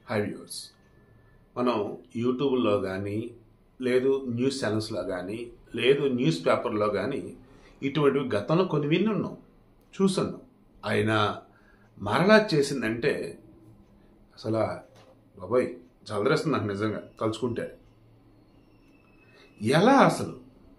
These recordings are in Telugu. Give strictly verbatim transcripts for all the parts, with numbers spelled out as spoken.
హై వ్యూవర్స్, మనం యూట్యూబ్లో కానీ లేదు న్యూస్ ఛానల్స్లో కానీ లేదు న్యూస్ పేపర్లో కానీ ఇటువంటివి గతంలో కొన్ని విని ఉన్నాం, చూస్తున్నాం. అయినా మరలా చేసిందంటే అసలు బాబాయ్ చదరేస్తుంది నాకు నిజంగా తలుచుకుంటే. ఎలా అసలు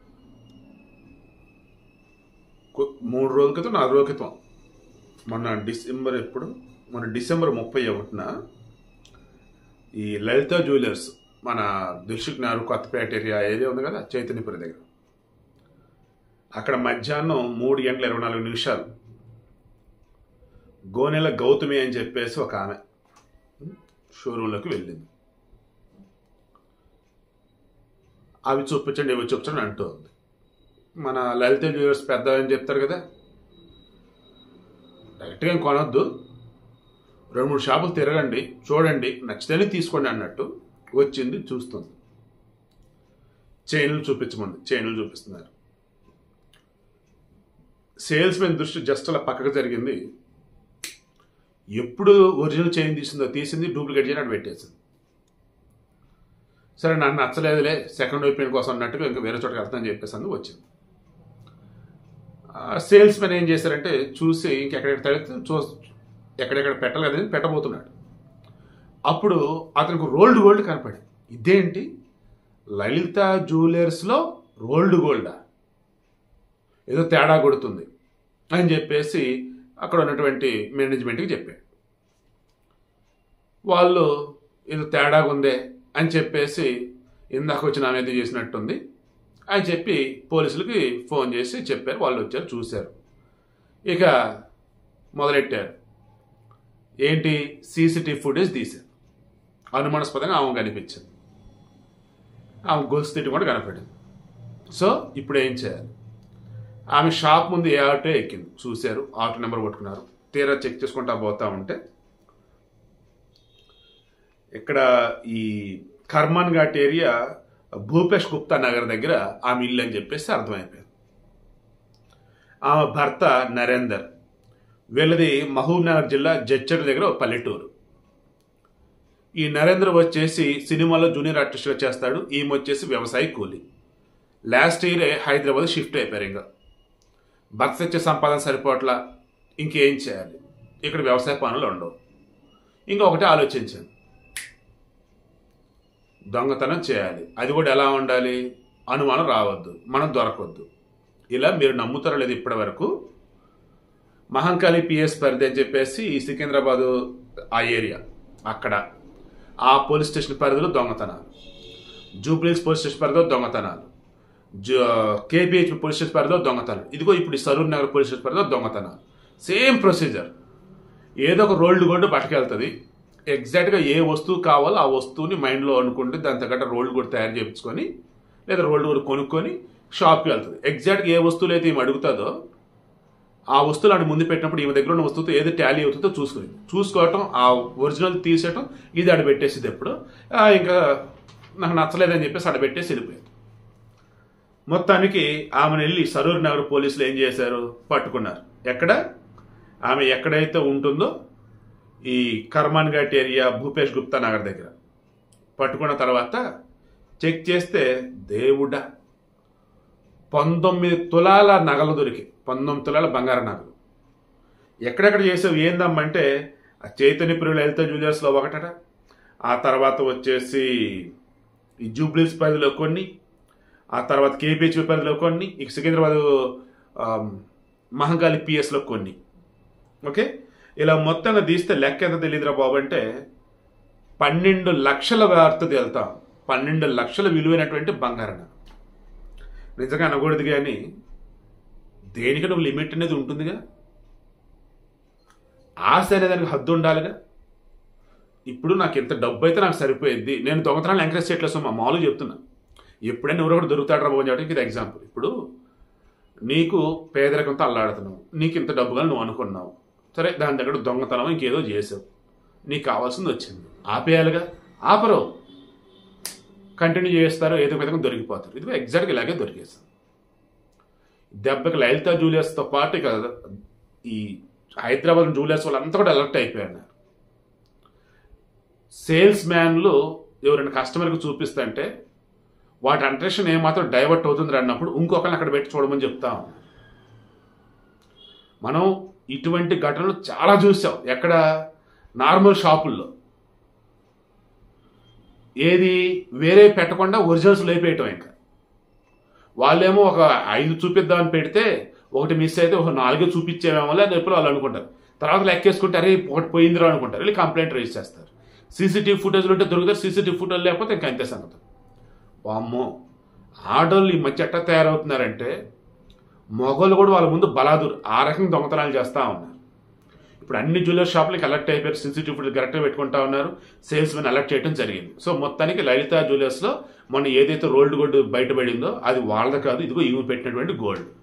మూడు రోజుల క్రితం నాలుగు రోజుల క్రితం మొన్న డిసెంబర్ ఎప్పుడు మన డిసెంబర్ ముప్పై ఒకటిన ఈ లలిత జ్యువెలర్స్ మన దిల్సుఖ్ నగర్ కొత్తపేట ఏరియా ఏరియా ఉంది కదా, చైతన్యపురి దగ్గర, అక్కడ మధ్యాహ్నం మూడు గంటల ఇరవై నాలుగు నిమిషాలు గోనెల గౌతమి అని చెప్పేసి ఒక ఆమె షోరూంలోకి వెళ్ళింది. అవి చూపించండి ఇవి చూపించండి అంటూ ఉంది. మన లలిత జ్యువెలర్స్ పెద్ద అని చెప్తారు కదా, డైరెక్ట్గా ఏం కొనొద్దు, రెండు మూడు షాపులు తిరగండి, చూడండి, నచ్చితేనే తీసుకోండి అన్నట్టు వచ్చింది. చూస్తుంది, చైన్లు చూపించమంది, చైన్లు చూపిస్తున్నారు. సేల్స్ మెన్ దృష్టి జస్ట్ అలా పక్కకు జరిగింది. ఎప్పుడు ఒరిజినల్ చైన్ తీసిందో తీసింది, డూప్లికేట్ చేయని పెట్టేసింది. సరే నాకు నచ్చలేదులే, సెకండ్ ఒపీనియన్ కోసం అన్నట్టుగా ఇంకా వేరే చోటకి వెళ్తానని చెప్పేసి అందు వచ్చింది. సేల్స్ మెన్ ఏం చేశారంటే చూసి ఇంకెక్కడెక్కడ తడితే చూ ఎక్కడెక్కడ పెట్టాలి కదా పెట్టబోతున్నాడు. అప్పుడు అతనికి రోల్డ్ గోల్డ్ కనపడింది. ఇదేంటి లలిత జ్యువెలర్స్లో రోల్డ్ గోల్డా, ఏదో తేడా కొడుతుంది అని చెప్పేసి అక్కడ ఉన్నటువంటి మేనేజ్మెంట్కి చెప్పాడు. వాళ్ళు ఏదో తేడాగా ఉందే అని చెప్పేసి ఇందాక వచ్చిన ఆమె ఏదో చేసినట్టుంది అని చెప్పి పోలీసులకి ఫోన్ చేసి చెప్పారు. వాళ్ళు వచ్చారు, చూశారు, ఇక మొదలెట్టారు. ఏంటి సీసీటీవీ ఫుటేజ్ తీశారు. అనుమానాస్పదంగా ఆమె కనిపించింది, ఆమె గొలుసు తిట్టి కూడా కనపడింది. సో ఇప్పుడు ఏం చేయాలి? ఆమె షాప్ ముందు ఏ ఆటో ఎక్కింది, చూశారు, ఆటో నెంబర్ పట్టుకున్నారు. తీరా చెక్ చేసుకుంటా పోతా ఉంటే ఇక్కడ ఈ కర్మాన్ ఘాట్ ఏరియా భూపేష్ గుప్తా నగర్ దగ్గర ఆమె ఇల్లు అని చెప్పేసి అర్థమైపోయింది. ఆమె భర్త నరేందర్, వీళ్ళది మహబూబ్ నగర్ జిల్లా జడ్చర్ దగ్గర ఒక పల్లెటూరు. ఈ నరేంద్ర వచ్చేసి సినిమాలో జూనియర్ ఆర్టిస్ట్గా చేస్తాడు, ఈమె వచ్చేసి వ్యవసాయ కూలి. లాస్ట్ ఇయరే హైదరాబాద్ షిఫ్ట్ అయిపోయారు. ఇంకా భర్త వచ్చే సంపాదన సరిపోట్ల, ఇంకేం చేయాలి, ఇక్కడ వ్యవసాయ పనులు ఉండవు. ఇంకా ఒకటి ఆలోచించాను, దొంగతనం చేయాలి, అది కూడా ఎలా ఉండాలి, అనుమానం రావద్దు, మనం దొరకవద్దు. ఇలా మీరు నమ్ముతారో లేదు, ఇప్పటి వరకు మహంకాళి పిఎస్ పరిధి అని చెప్పేసి ఈ సికింద్రాబాదు ఆ ఏరియా, అక్కడ ఆ పోలీస్ స్టేషన్ పరిధిలో దొంగతనాలు, జూబ్లీహిల్స్ పోలీస్ స్టేషన్ పరిధిలో దొంగతనాలు, కేపీహెచ్ పోలీస్ స్టేషన్ పరిధిలో దొంగతనాలు, ఇదిగో ఇప్పుడు సరూర్ నగర్ పోలీస్ స్టేషన్ పరిధిలో దొంగతనాలు. Same procedure. ఏదో ఒక రోల్డ్ గోల్డ్ పట్టుకెళ్తుంది, ఎగ్జాక్ట్గా ఏ వస్తువు కావాలో ఆ వస్తువుని మైండ్లో అనుకుంటే దాని తగ్గట్టు రోల్డ్ గోల్డ్ తయారు చేయించుకొని లేదా రోల్డ్ గోల్డ్ కొనుక్కొని షాప్కి వెళ్తుంది. ఎగ్జాక్ట్గా ఏ వస్తువులు అయితే ఈమె అడుగుతుందో ఆ వస్తువులు ఆడి ముందు పెట్టినప్పుడు ఈమె దగ్గర ఉన్న వస్తువుతో ఏది టాలీ అవుతుందో చూసుకుని చూసుకోవటం, ఆ ఒరిజినల్ తీసేయటం, ఇది ఆడ పెట్టేసింది. ఎప్పుడు ఇంకా నాకు నచ్చలేదని చెప్పేసి ఆడ పెట్టేసి వెళ్ళిపోయింది. మొత్తానికి ఆమెను వెళ్ళి సరూర్ నగర్ పోలీసులు ఏం చేశారు, పట్టుకున్నారు. ఎక్కడ ఆమె ఎక్కడైతే ఉంటుందో ఈ కర్మాన్ ఘాట్ ఏరియా భూపేష్ గుప్తా నగర్ దగ్గర పట్టుకున్న తర్వాత చెక్ చేస్తే దేవుడా పంతొమ్మిది తులాల నగలు దొరికి, పంతొమ్మిది తులాల బంగారు నగలు. ఎక్కడెక్కడ చేసావు ఏందమ్మంటే ఆ చైతన్యపురి లలిత జ్యువెలర్స్లో ఒకటట, ఆ తర్వాత వచ్చేసి ఈ జూబ్లీహిల్స్ పరిధిలో కొన్ని, ఆ తర్వాత కేపీహెచ్ పరిధిలో కొన్ని, ఇక సికింద్రాబాద్ మహంకాళి పిఎస్లో కొన్ని. ఓకే, ఇలా మొత్తంగా తీస్తే లెక్క ఎంత తెలియదురా బాబు అంటే పన్నెండు లక్షల వార్తది వెళ్తాం. పన్నెండు లక్షల విలువైనటువంటి బంగారం. నిజంగా అనకూడదు కానీ దేనికి నువ్వు లిమిట్ అనేది ఉంటుందిగా, ఆశ అనేదానికి హద్దు ఉండాలిగా. ఇప్పుడు నాకు ఎంత డబ్బు అయితే నాకు సరిపోయింది, నేను దొంగతనాలు ఎంకరేజ్ చేయట్లేదు, మా మామూలుగా చెప్తున్నా. ఎప్పుడైనా ఎవరో ఒకటి దొరుకుతాడు రా బాబు అని చెప్పడానికి ఇది ఎగ్జాంపుల్. ఇప్పుడు నీకు పేదరికంతో అల్లాడుతున్నావు, నీకు ఇంత డబ్బుగా నువ్వు అనుకున్నావు, సరే దాని దగ్గర దొంగతనం ఇంకేదో చేసావు, నీకు కావాల్సింది వచ్చింది, ఆపేయాలిగా. ఆపరు, కంటిన్యూ చేస్తారు, ఏదో విధంగా దొరికిపోతారు. ఇది ఎగ్జాక్ట్గా ఇలాగే దొరికేస్తాం. దెబ్బకి లలిత జ్యువెలర్స్తో పాటు ఇక ఈ హైదరాబాద్ జ్యువెలర్స్ వాళ్ళంతా కూడా అలర్ట్ అయిపోయారు. సేల్స్ మ్యాన్లు ఎవరైనా కస్టమర్కి చూపిస్తుంటే వాటి అట్రాక్షన్ ఏమాత్రం డైవర్ట్ అవుతుంది అన్నప్పుడు ఇంకొకరిని అక్కడ పెట్టి చూడమని చెప్తాం. మనం ఇటువంటి ఘటనలు చాలా చూసాం. ఎక్కడ? నార్మల్ షాపుల్లో. ఏది వేరే పెట్టకుండా ఒరిజినల్స్ లేపేయటం. ఇంకా వాళ్ళేమో ఒక ఐదు చూపిద్దామని పెడితే ఒకటి మిస్ అయితే ఒక నాలుగే చూపించేమేమో అని ఎప్పుడు వాళ్ళు అనుకుంటారు. తర్వాత లెక్కేసుకుంటే అరే ఒకటి పోయిందిరా అనుకుంటారు. వెళ్ళి కంప్లైంట్ రైజ్ చేస్తారు. సీసీటీవీ ఫుటేజ్లు ఉంటే దొరుకుతారు, సీసీటీవీ ఫుటేజ్ లేకపోతే ఇంకా అంతే సంగతి. వామ్మో, ఆడోళ్ళు ఈ మధ్య ఎట్లా తయారవుతున్నారంటే మొగోళ్ళు కూడా వాళ్ళ ముందు బలాదురు ఆ రకంగా దొంగతనాలు చేస్తూ ఉన్నారు. ఇప్పుడు అన్ని జ్యువెలరీ షాపులకి అలర్ట్ అయిపోయారు, సీసీటీవీ ఫుటేజ్ కరెక్ట్గా పెట్టుకుంటా ఉన్నారు, సేల్స్ మెన్ అలర్ట్ చేయడం జరిగింది. సో మొత్తానికి లలిత జ్యువెలర్స్లో మొన్న ఏదైతే రోల్డ్ గోల్డ్ బయటపడిందో అది వాళ్ళది కాదు, ఇదిగో ఇవి పెట్టినటువంటి గోల్డ్.